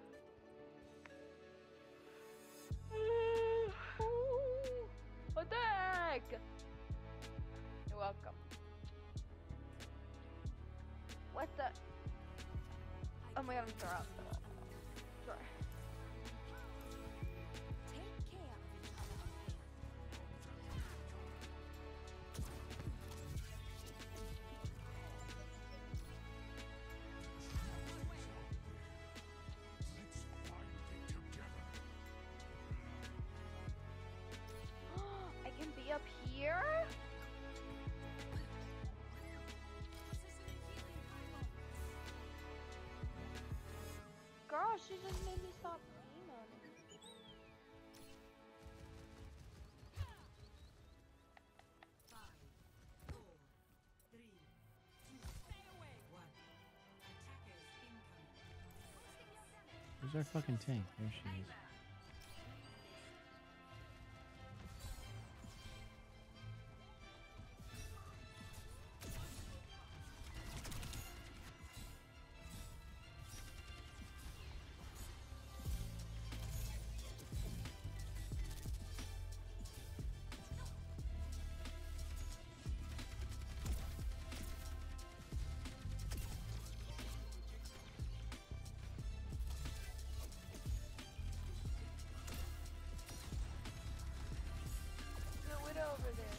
[SPEAKER 3] What the heck? You're welcome. What the? Oh my god, I'm throw up. Sure.
[SPEAKER 4] Take care of each other.
[SPEAKER 3] I can be up here? Girl, she just made me stop emoting.
[SPEAKER 4] Five, four, three, two, stay away. One. Attackers incoming.
[SPEAKER 2] Where's our fucking tank? There she is.
[SPEAKER 3] The widow over there.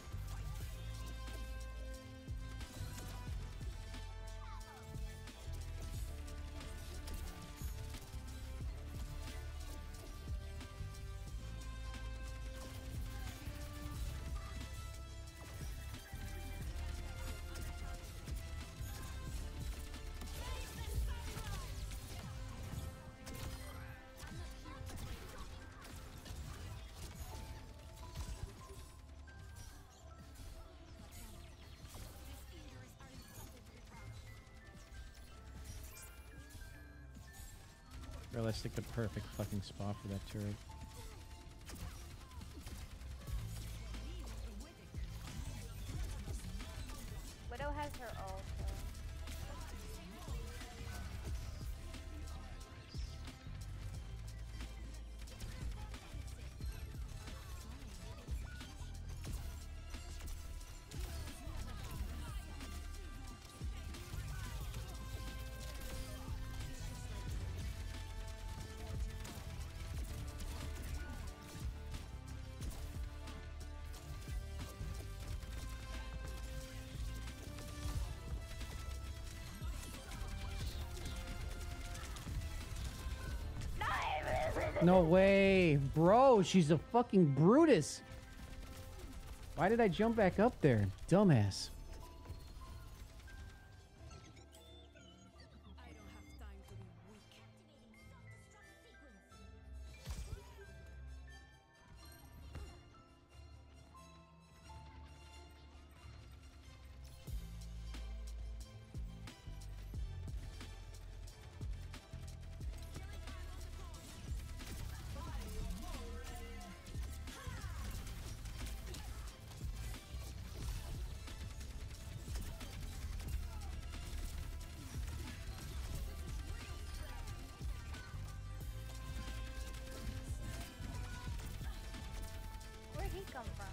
[SPEAKER 2] Bro, let's take the perfect fucking spot for that turret.
[SPEAKER 3] Widow has her ult. so-
[SPEAKER 2] No way. Bro, she's a fucking Brutus. Why did I jump back up there? Dumbass.
[SPEAKER 4] I don't have time to be weak.
[SPEAKER 3] Where'd he come from?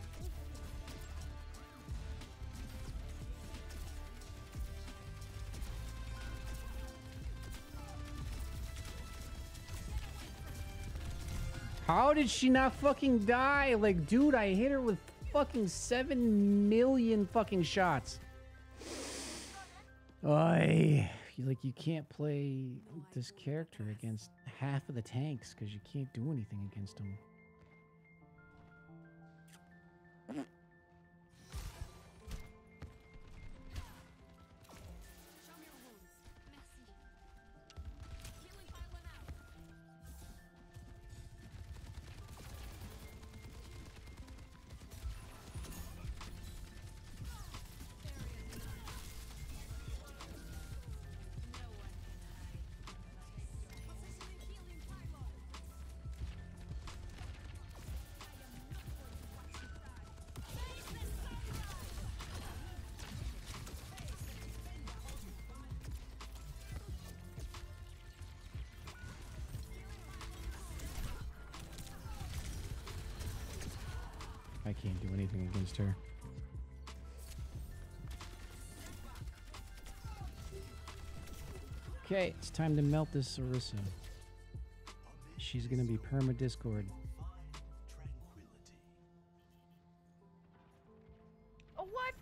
[SPEAKER 2] How did she not fucking die? Like, dude, I hit her with fucking seven million fucking shots. Oy, You like you can't play this character against half of the tanks because you can't do anything against them.
[SPEAKER 4] Show me your wounds. Merci. Healing pipeline out. No one can hide. Positioning healing pylon.
[SPEAKER 2] I can't do anything against her. Okay, it's time to melt this Orisa. She's gonna be perma Discord.
[SPEAKER 1] Oh, what?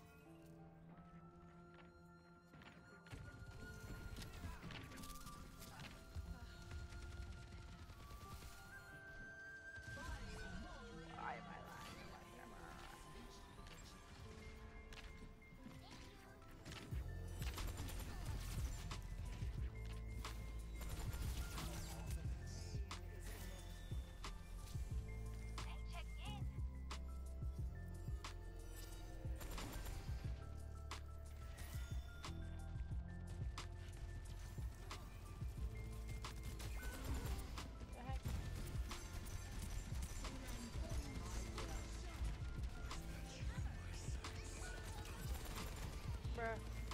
[SPEAKER 1] Bruh.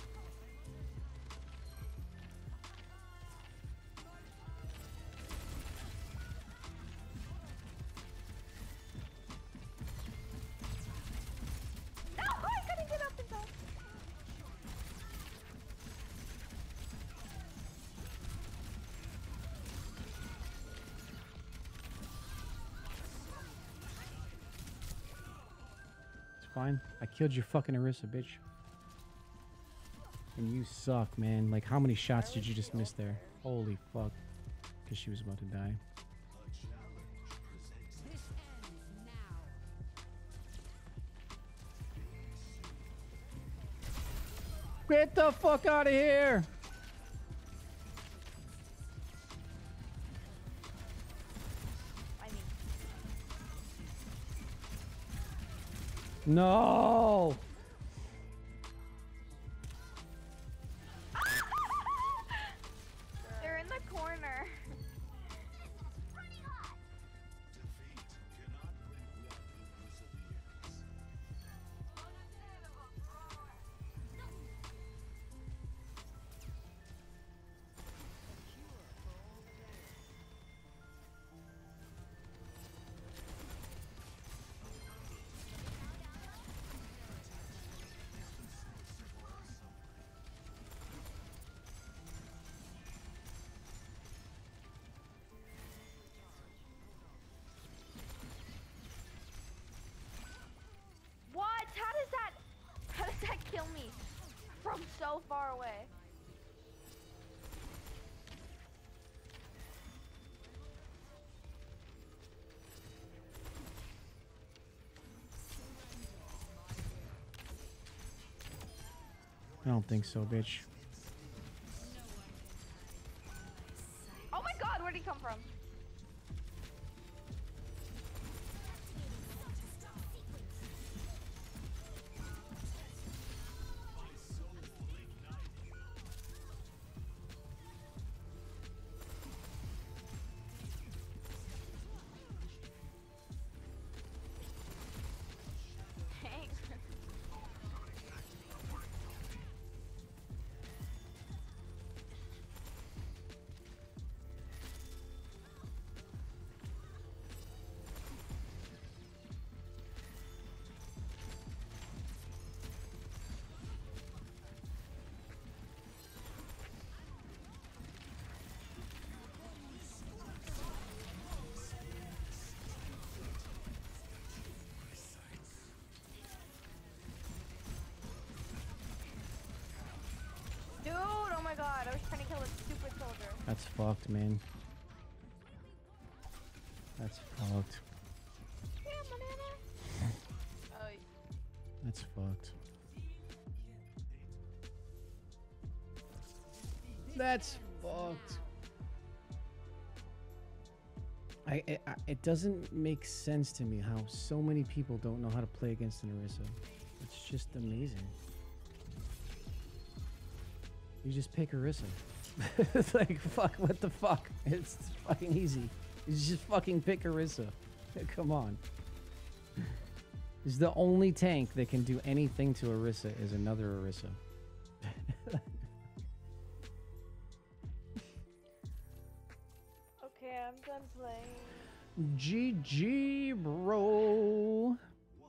[SPEAKER 1] No, I couldn't get up in time.
[SPEAKER 2] It's fine. I killed your fucking Orisa, bitch. And you suck, man. Like, how many shots did you just miss there? Holy fuck. Because she was about to die.
[SPEAKER 4] This ends now.
[SPEAKER 2] Get the fuck out of here!
[SPEAKER 1] I mean,
[SPEAKER 2] No!
[SPEAKER 3] They're in the corner.
[SPEAKER 5] Pretty hot.
[SPEAKER 3] What? How does that? How does that kill me from so far away?
[SPEAKER 2] I don't think so, bitch.
[SPEAKER 3] Oh my God! Where'd he come from? Dang. kill with super soldier.
[SPEAKER 2] That's fucked, man. That's fucked.
[SPEAKER 3] Yeah, banana.
[SPEAKER 1] Oh, y-
[SPEAKER 2] That's fucked. That's fucked. I, I, I it doesn't make sense to me how so many people don't know how to play against an Orisa. It's just amazing. You just pick Orisa. It's like, fuck, what the fuck? It's fucking easy. You just fucking pick Orisa. Come on. Is the only tank that can do anything to Orisa is another Orisa.
[SPEAKER 3] Okay, I'm done playing.
[SPEAKER 2] G G, bro.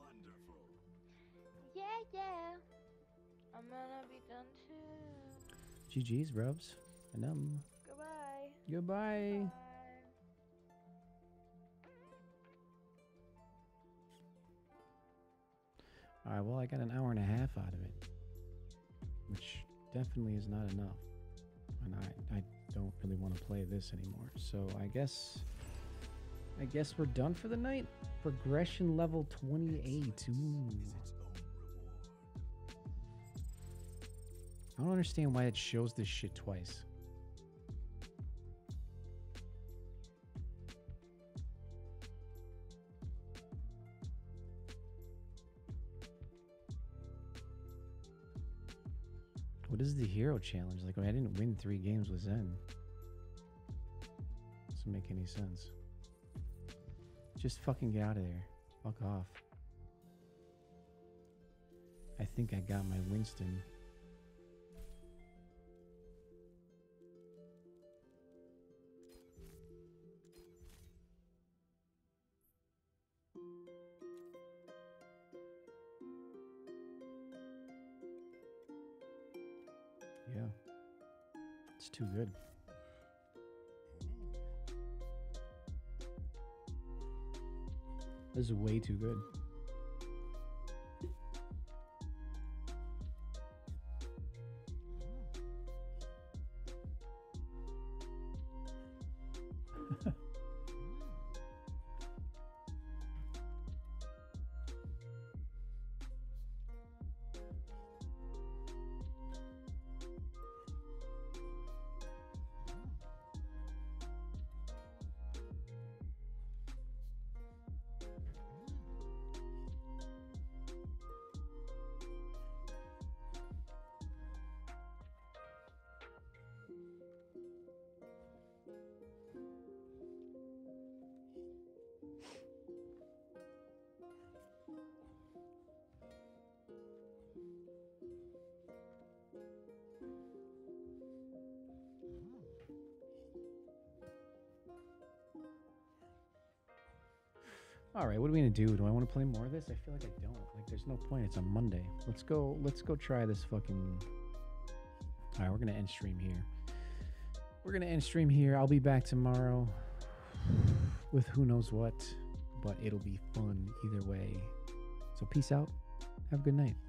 [SPEAKER 3] Yeah, yeah. I'm gonna be done too.
[SPEAKER 2] G G's, rubs. And um,
[SPEAKER 3] Goodbye.
[SPEAKER 2] goodbye.
[SPEAKER 3] Bye.
[SPEAKER 2] All right, well, I got an hour and a half out of it, which definitely is not enough. And I, I don't really want to play this anymore. So I guess, I guess we're done for the night. Progression level twenty-eight. Ooh. I don't understand why it shows this shit twice. What is the hero challenge? Like, I didn't win three games with Zen. Doesn't make any sense. Just fucking get out of there. Fuck off. I think I got my Winston. Yeah. It's too good. This is way too good. All right, what are we gonna do? Do I want to play more of this? I feel like I don't. Like, there's no point. It's a Monday. Let's go. Let's go try this fucking. All right, we're gonna end stream here. We're gonna end stream here. I'll be back tomorrow with who knows what, but it'll be fun either way. So peace out. Have a good night.